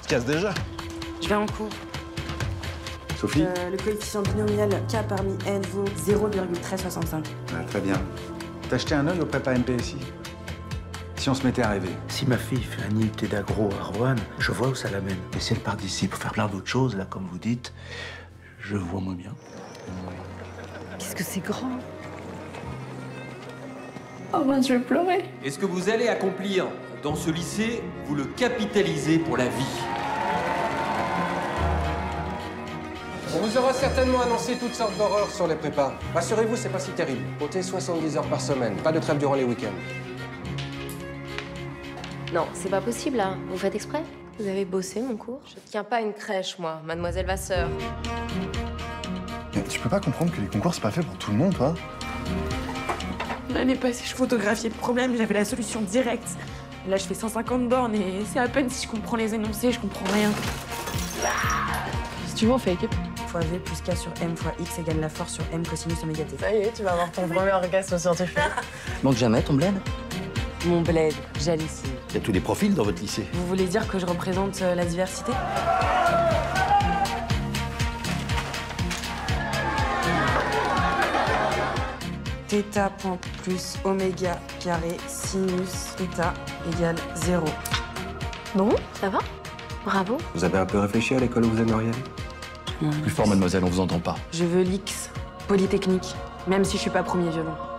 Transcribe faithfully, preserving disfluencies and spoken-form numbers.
te casses déjà. Je vais en cours. Sophie euh, Le coefficient binomial K parmi N vaut zéro virgule mille trois cent soixante-cinq. Ah, très bien. T'as jeté un œil au prépa M P S I? Si on se mettait à rêver. Si ma fille fait un I U T d'agro à Roanne, je vois où ça l'amène. Et si elle part d'ici pour faire plein d'autres choses, là, comme vous dites, je vois moins bien. Qu'est-ce que c'est grand? Oh ben, je vais pleurer. Et ce que vous allez accomplir dans ce lycée, vous le capitalisez pour la vie. On vous aura certainement annoncé toutes sortes d'horreurs sur les prépas. Rassurez-vous, c'est pas si terrible. Comptez soixante-dix heures par semaine, pas de trêve durant les week-ends. Non, c'est pas possible, là. Vous faites exprès? Vous avez bossé mon cours? Je tiens pas une crèche, moi, mademoiselle Vasseur. Mais tu peux pas comprendre que les concours, c'est pas fait pour tout le monde, toi? L'année passée, je photographiais le problème, j'avais la solution directe. Là, je fais cent cinquante bornes et c'est à peine si je comprends les énoncés, je comprends rien. Si tu veux, on fait équipe. Fois V plus K sur M fois X égale la force sur M cosinus oméga T. Ça y est, tu vas avoir ton premier orgasme scientifique. Manque jamais ton bled? Mon bled, j'hallucine. Il y a tous les profils dans votre lycée. Vous voulez dire que je représente euh, la diversité? Θ point plus oméga carré sinus θ égale zéro. Bon, ça va? Bravo. Vous avez un peu réfléchi à l'école où vous aimeriez aller? Plus fort, mademoiselle, on vous entend pas. Je veux l'X, Polytechnique, même si je suis pas premier violon.